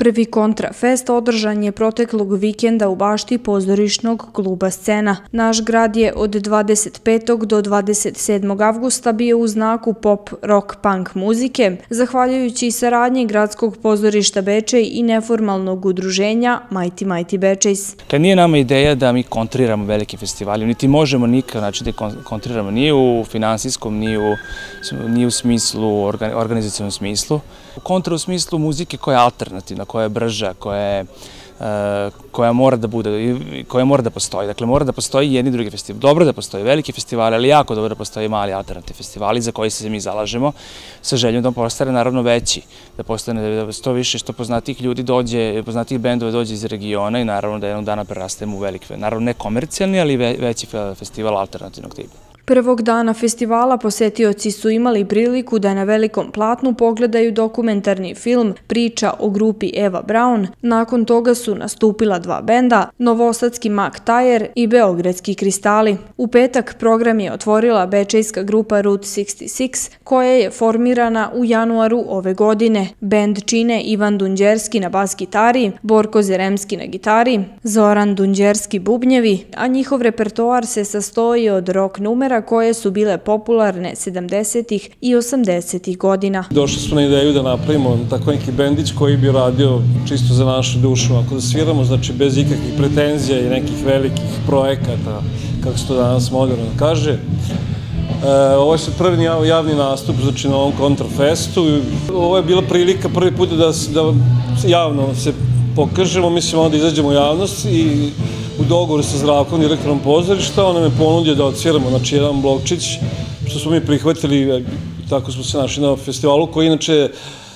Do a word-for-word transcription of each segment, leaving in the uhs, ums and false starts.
Prvi kontrafest održan je proteklog vikenda u bašti pozorišnog kluba Scena. Naš grad je od dvadeset petog do dvadeset sedmog avgusta bio u znaku pop, rock, punk muzike, zahvaljujući saradnji Gradskog pozorišta Bečej i neformalnog udruženja Mighty Mighty Bečejs. Kad nije nama ideja da mi kontriramo velike festivali, niti možemo nikad znači da kontriramo ni u finansijskom, ni u, ni u smislu, organizacionom smislu. Kontra u smislu muzike koja je alternativna, koja je brža, koja je koja mora da bude, koja mora da postoji. Dakle, mora da postoji jedni i drugi festivali. Dobro da postoji veliki festivali, ali jako dobro da postoji mali alternativni festivali za koji se mi zalažemo, sa željom da postane naravno veći, da postane da što više, što poznatih ljudi dođe, poznatih bendova dođe iz regiona i naravno da jednog dana prerastemo u veliki, naravno ne komercijalni, ali veći festival alternativnog tipa. Prvog dana festivala posetioci su imali priliku da na velikom platnu pogledaju dokumentarni film Priča o grupi Eva Braun. Nakon toga su nastupila dva benda, novosadski Mak Tajer i beogradski Kristali. U petak program je otvorila bečejska grupa Route šezdeset šest, koja je formirana u januaru ove godine. Bend čine Ivan Dunđerski na bas gitari, Borko Zeremski na gitari, Zoran Dunđerski bubnjevi, a njihov repertoar se sastoji od rock numera koje su bile popularne sedamdesetih i osamdesetih godina. Došli smo na ideju da napravimo tako neki bendić koji bi radio čisto za našu dušu. Ako da sviramo, znači bez ikakvih pretenzija i nekih velikih projekata, kako se to danas moderno kaže. Ovo je sad prvi javni nastup, znači na ovom kontrafestu. Ovo je bila prilika prvi put da javno se pokažemo, mislim onda izađemo u javnost i u dogovoru sa Zdravkom, direktorom pozorišta, on nam je ponudio da odsviramo, znači, jedan blokčić, što smo mi prihvatili, tako smo se našli na festivalu, koji inače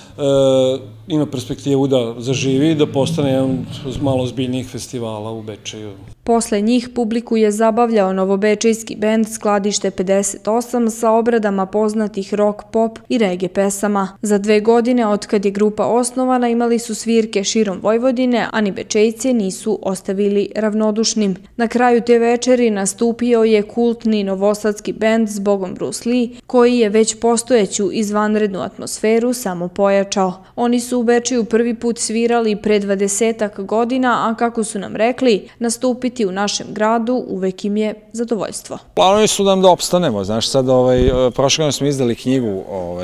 ima perspektivu da zaživi i da postane jedan malo ozbiljnijih festivala u Bečeju. Posle njih publiku je zabavljao novobečejski bend Skladište pedeset osam sa obradama poznatih rock, pop i reggae pesama. Za dve godine od kad je grupa osnovana imali su svirke širom Vojvodine, a ni Bečejce nisu ostavili ravnodušnim. Na kraju te večeri nastupio je kultni novosadski bend Zbogom Bruce Lee, koji je već postojeću izvanrednu atmosferu samo pojačao. Oni su u Bečeju prvi put svirali pre dvadesetak godina, a kako su nam rekli, nastupiti u našem gradu uvek im je zadovoljstvo. Planovi su nam da opstanemo, znaš, sad prošle godine smo izdali knjigu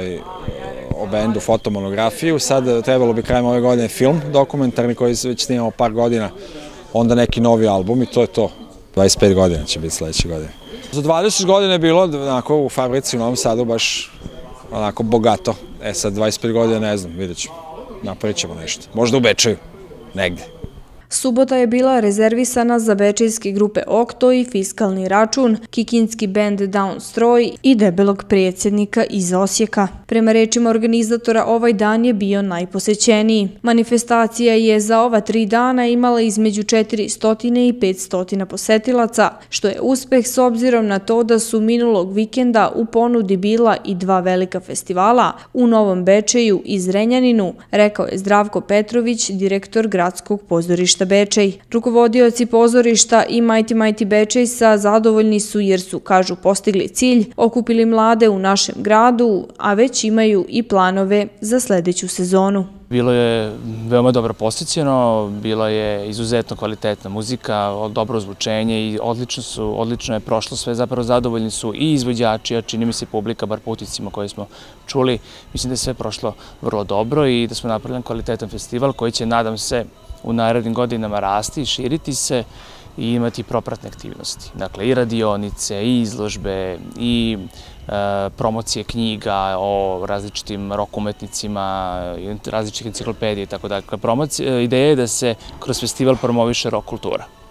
o bendu, fotomonografiju, sad trebalo bi krajem ove godine film dokumentarni koji već snimamo par godina, onda neki novi album i to je to. dvadeset pet godina će biti sledeće godine. Za dvadeset godina je bilo u fabrici u Novom Sadu baš onako bogato, e sad dvadeset pet godina ne znam, vidjet ćemo, napravit ćemo nešto, možda u Bečeju, negde. Subota je bila rezervisana za bečejske grupe Okto i Fiskalni račun, kikinski bend Down Stroj i debelog predsjednika iz Osijeka. Prema rečima organizatora, ovaj dan je bio najposećeniji. Manifestacija je za ova tri dana imala između četiristo i petsto posetilaca, što je uspeh s obzirom na to da su minulog vikenda u ponudi bila i dva velika festivala u Novom Bečeju i Zrenjaninu, rekao je Zdravko Petrović, direktor Gradskog pozorišta Bečej. Rukovodioci pozorišta i Mighty Mighty Bečejsa zadovoljni su jer su, kažu, postigli cilj, okupili mlade u našem gradu, a već imaju i planove za sledeću sezonu. Bilo je veoma dobro posjećeno, bila je izuzetno kvalitetna muzika, dobro zvučenje i odlično je prošlo sve, zapravo zadovoljni su i izvođači, a čini mi se publika, bar puticima koje smo čuli. Mislim da je sve prošlo vrlo dobro i da smo napravili kvalitetan festival koji će, nadam se, u narednim godinama rasti, širiti se i imati propratne aktivnosti. Dakle, i radionice, i izložbe, i promocije knjiga o različitim rock umetnicima, različitih enciklopedija i tako dalje. Ideja je da se kroz festival promoviše rock kultura.